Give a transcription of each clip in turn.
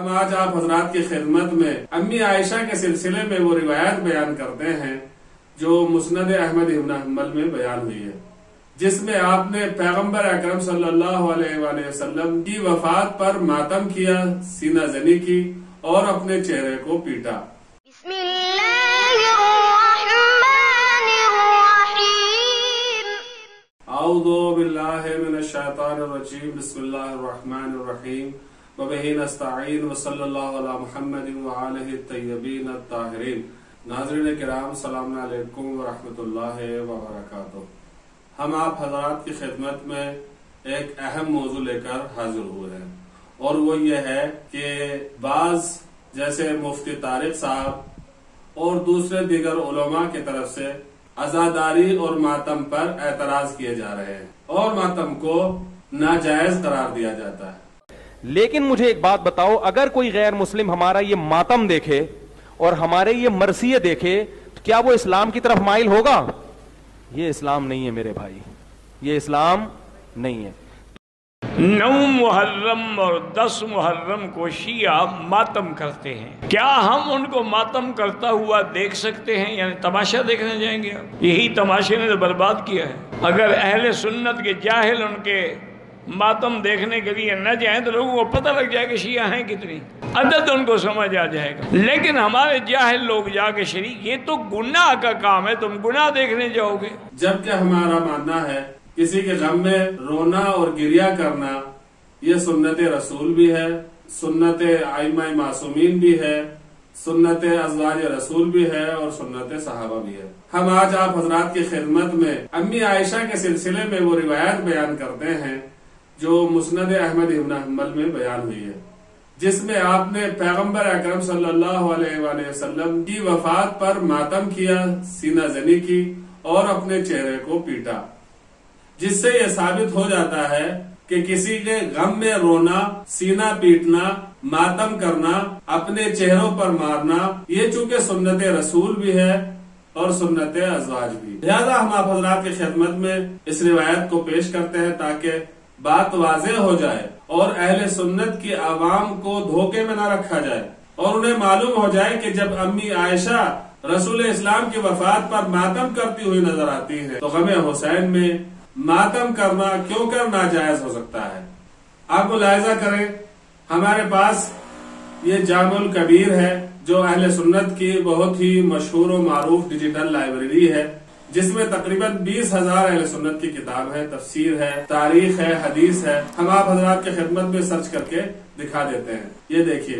ہم آج آپ حضرات کی خدمت میں امی عائشہ کے سلسلے میں وہ روایت بیان کرتے ہیں جو مسند احمد ابن حنبل میں بیان ہوئی ہے، جس میں آپ نے پیغمبر اکرم صلی اللہ علیہ وآلہ وسلم کی وفات پر ماتم کیا، سینہ زنی کی اور اپنے چہرے کو پیٹا۔ بسم اللہ الرحمن الرحیم۔ اعوذ باللہ من الشیطان الرجیم، بسم اللہ الرحمن الرحیم، وبہ نستعین، وصلی اللہ علی محمد وآلہ الطیبین الطاہرین۔ ناظرین کرام، السلام علیکم ورحمۃ اللہ وبرکاتہ۔ ہم آپ حضرات کی خدمت میں ایک اہم موضوع لے کر حاضر ہوئے ہیں، اور وہ یہ ہے کہ بعض جیسے مفتی طارق صاحب اور دوسرے دیگر علماء کی طرف سے عزاداری اور ماتم پر اعتراض کیے جا رہے ہیں اور ماتم کو ناجائز قرار دیا جاتا ہے۔ لیکن مجھے ایک بات بتاؤ، اگر کوئی غیر مسلم ہمارا یہ ماتم دیکھے اور ہمارے یہ مرثیے دیکھے تو کیا وہ اسلام کی طرف مائل ہوگا؟ یہ اسلام نہیں ہے میرے بھائی، یہ اسلام نہیں ہے۔ 9 محرم اور 10 محرم کو شیعہ ماتم کرتے ہیں، کیا ہم ان کو ماتم کرتا ہوا دیکھ سکتے ہیں؟ یعنی تماشا دیکھنے جائیں گے؟ یہی تماشے نے تو برباد کیا ہے۔ اگر اہل سنت کے جاہل ان کے ماتم دیکھنے کے لیے نہ جائیں تو لوگوں کو پتہ لگ جائے کہ شیعہ ہیں کتنی، عدد ان کو سمجھ آ جائے گا۔ لیکن ہمارے جاہل لوگ جا کے شریک، یہ تو گناہ کا کام ہے، تم گناہ دیکھنے جاؤ گے۔ جبکہ ہمارا ماننا ہے کسی کے غم میں رونا اور گریہ کرنا یہ سنت رسول بھی ہے، سنت ائمہ معصومین بھی ہے، سنت ازواج رسول بھی ہے اور سنت صحابہ بھی ہے۔ ہم آج آپ حضرات کی خدمت میں امی عائشہ کے سلسلے میں وہ روایت بیان کرتے ہیں جو مسند احمد ابن حنبل میں بیان ہوئی ہے، جس میں آپ نے پیغمبر اکرم صلی اللہ علیہ وآلہ وسلم کی وفات پر ماتم کیا، سینہ زنی کی اور اپنے چہرے کو پیٹا، جس سے یہ ثابت ہو جاتا ہے کہ کسی کے غم میں رونا، سینہ پیٹنا، ماتم کرنا، اپنے چہروں پر مارنا، یہ چونکہ سنت رسول بھی ہے اور سنت ازواج بھی۔ لہذا ہم آپ حضرات کی خدمت میں اس روایت کو پیش کرتے ہیں تاکہ بات واضح ہو جائے اور اہل سنت کی عوام کو دھوکے میں نہ رکھا جائے، اور انہیں معلوم ہو جائے کہ جب امی عائشہ رسول اسلام کی وفات پر ماتم کرتی ہوئی نظر آتی ہے تو غم حسین میں ماتم کرنا کیوں کر ناجائز ہو سکتا ہے۔ آپ ملاحظہ کریں، ہمارے پاس یہ جامع الکبیر ہے جو اہل سنت کی بہت ہی مشہور و معروف ڈیجیٹل لائبریری ہے، جس میں تقریباً 20,000 اہل سنت کی کتاب ہے، تفسیر ہے، تاریخ ہے، حدیث ہے۔ ہم آپ حضرات کی خدمت میں سرچ کر کے دکھا دیتے ہیں۔ یہ دیکھیے،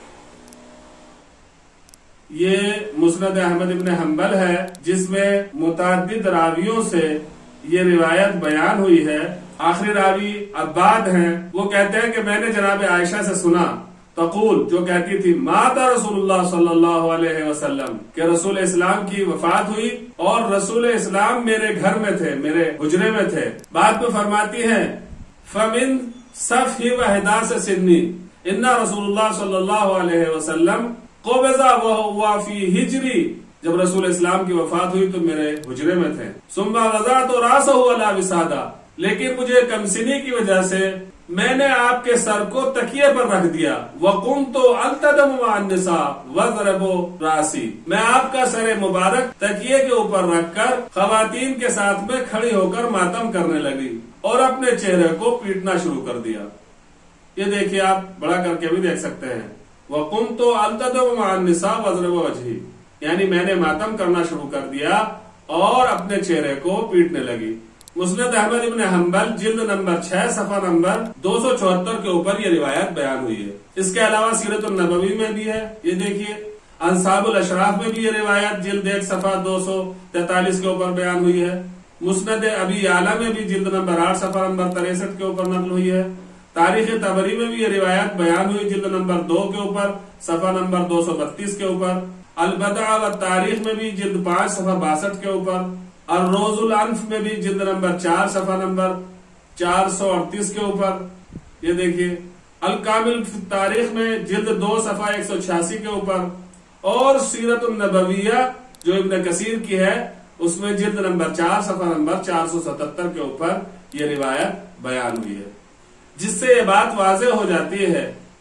یہ مسند احمد ابن حنبل ہے جس میں متعدد راویوں سے یہ روایت بیان ہوئی ہے۔ آخری راوی عباد ہیں، وہ کہتے ہیں کہ میں نے جناب عائشہ سے سنا تقول، جو کہتی تھی مات رسول اللہ صلی اللہ علیہ وسلم، کہ رسول اسلام کی وفات ہوئی اور رسول اسلام میرے گھر میں تھے، میرے حجرے میں تھے۔ بعد میں فرماتی ہیں فمن صفح وحداث سنی ان رسول اللہ صلی اللہ علیہ وسلم قبض وهو فی ہجری، جب رسول اسلام کی وفات ہوئی تو میرے حجرے میں تھے۔ ثم وضعت راسه علی وسادہ، لیکن مجھے کمسنی کی وجہ سے میں نے آپ کے سر کو تکیے پر رکھ دیا۔ وَقُمْتُ أَلْتَدَمُ مَعَ النِّسَاءِ وَضْرَبُ رَاسِي، میں آپ کا سر مبارک تکیے کے اوپر رکھ کر خواتین کے ساتھ میں کھڑی ہو کر ماتم کرنے لگی اور اپنے چہرے کو پیٹنا شروع کر دیا۔ یہ دیکھیے، آپ بڑا کر کے بھی دیکھ سکتے ہیں، وَقُمْتُ أَلْتَدَمُ مَعَ النِّسَاءِ وَضْرَبُ وَجْهِي، یعنی میں نے ماتم کرنا شروع کر دیا اور اپنے چہرے کو پیٹنے لگی۔ مسند احمد ابن حنبل جلد نمبر 6 صفحہ نمبر 274 کے اوپر یہ روایت بیان ہوئی ہے۔ اس کے علاوہ سیرت النبوی میں بھی ہے، یہ دیکھیے، انصاب الاشراف میں بھی یہ روایت جلد 1 صفحہ 243 کے اوپر بیان ہوئی ہے۔ مسند ابی اعلی میں بھی جلد نمبر 8 صفحہ نمبر 63 کے اوپر نقل ہوئی ہے۔ تاریخ طبری میں بھی یہ روایت بیان ہوئی جلد نمبر 2 کے اوپر صفحہ نمبر 232 کے اوپر۔ البدع والتاریخ میں بھی جلد 5 صفحہ 62 کے اوپر۔ الروز الانف میں بھی جلد نمبر 4 صفحہ نمبر 438 کے اوپر۔ یہ دیکھیے، الکامل فی تاریخ میں جلد 2 صفحہ 186 کے اوپر، اور سیرت النبویہ جو ابن کثیر کی ہے اس میں جلد نمبر 4 صفحہ نمبر 477 کے اوپر یہ روایت بیان ہوئی ہے، جس سے یہ بات واضح ہو جاتی ہے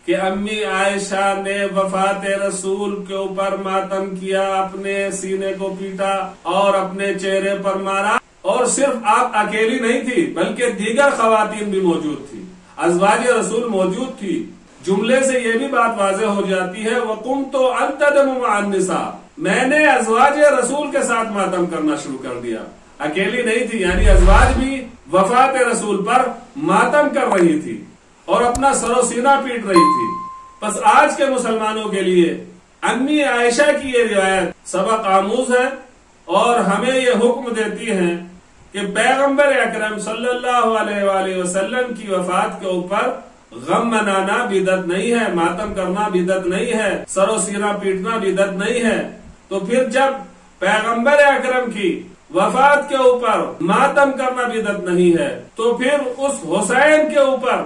کہ امی عائشہ نے وفات رسول کے اوپر ماتم کیا، اپنے سینے کو پیٹا اور اپنے چہرے پر مارا، اور صرف آپ اکیلی نہیں تھی بلکہ دیگر خواتین بھی موجود تھی، ازواج رسول موجود تھی۔ جملے سے یہ بھی بات واضح ہو جاتی ہے وَقُمْتُ أَلْتَدِمُ مَعَ النِّسَاءِ، میں نے ازواج رسول کے ساتھ ماتم کرنا شروع کر دیا، اکیلی نہیں تھی، یعنی ازواج بھی وفات رسول پر ماتم کر رہی تھی اور اپنا سر و سینہ پیٹ رہی تھی۔ بس آج کے مسلمانوں کے لیے امی عائشہ کی یہ روایت سبق آموز ہے اور ہمیں یہ حکم دیتی ہے کہ پیغمبر اکرم صلی اللہ علیہ وآلہ وسلم کی وفات کے اوپر غم منانا بدعت نہیں ہے، ماتم کرنا بدعت نہیں ہے، سر و سینہ پیٹنا بدعت نہیں ہے۔ تو پھر جب پیغمبر اکرم کی وفات کے اوپر ماتم کرنا بدعت نہیں ہے تو پھر اس حسین کے اوپر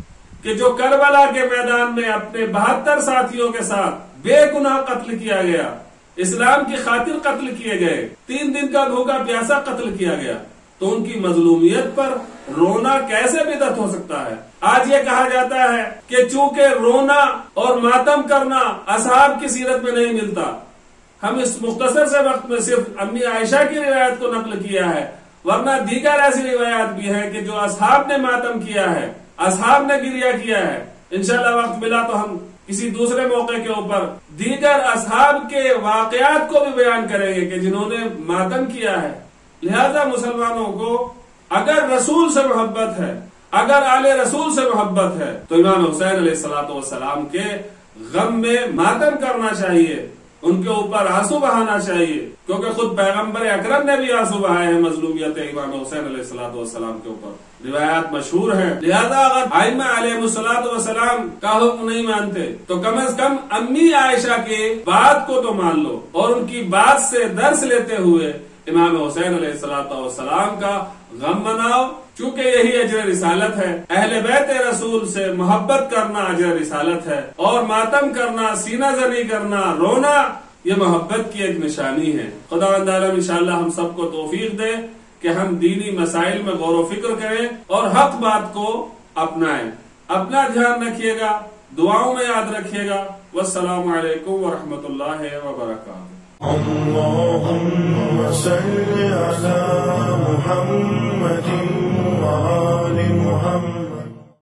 کہ جو کربلا کے میدان میں اپنے 72 ساتھیوں کے ساتھ بے گناہ قتل کیا گیا، اسلام کی خاطر قتل کیے گئے، 3 دن کا بھوکا پیاسا قتل کیا گیا، تو ان کی مظلومیت پر رونا کیسے بدعت ہو سکتا ہے؟ آج یہ کہا جاتا ہے کہ چونکہ رونا اور ماتم کرنا اصحاب کی سیرت میں نہیں ملتا، ہم اس مختصر سے وقت میں صرف امی عائشہ کی روایت کو نقل کیا ہے، ورنہ دیگر ایسی روایات بھی ہیں کہ جو اصحاب نے ماتم کیا ہے، اصحاب نے گریہ کیا ہے۔ انشاءاللہ وقت ملا تو ہم کسی دوسرے موقع کے اوپر دیگر اصحاب کے واقعات کو بھی بیان کریں گے کہ جنہوں نے ماتم کیا ہے۔ لہذا مسلمانوں کو اگر رسول سے محبت ہے، اگر آل رسول سے محبت ہے تو امام حسین علیہ الصلوۃ والسلام کے غم میں ماتم کرنا چاہیے، ان کے اوپر آنسو بہانا چاہیے، کیونکہ خود پیغمبر اکرم نے بھی آنسو بہائے ہیں مظلومیت امام حسین علیہ الصلوۃ والسلام کے اوپر، روایات مشہور ہیں۔ لہذا اگر ائمہ علیہ الصلوۃ والسلام کا حکم نہیں مانتے تو کم از کم امی عائشہ کے بات کو تو مان لو، اور ان کی بات سے درس لیتے ہوئے امام حسین علیہ الصلوۃ والسلام کا غم مناؤ، چونکہ یہی اجر رسالت ہے۔ اہل بیت رسول سے محبت کرنا اجر رسالت ہے، اور ماتم کرنا، سینہ زنی کرنا، رونا، یہ محبت کی ایک نشانی ہے۔ خداوند عالم انشاءاللہ ہم سب کو توفیق دے کہ ہم دینی مسائل میں غور و فکر کریں اور حق بات کو اپنائیں۔ اپنا دھیان رکھیے گا، دعاؤں میں یاد رکھیے گا۔ والسلام علیکم ورحمۃ اللہ وبرکاتہ۔ اللهم صل على محمد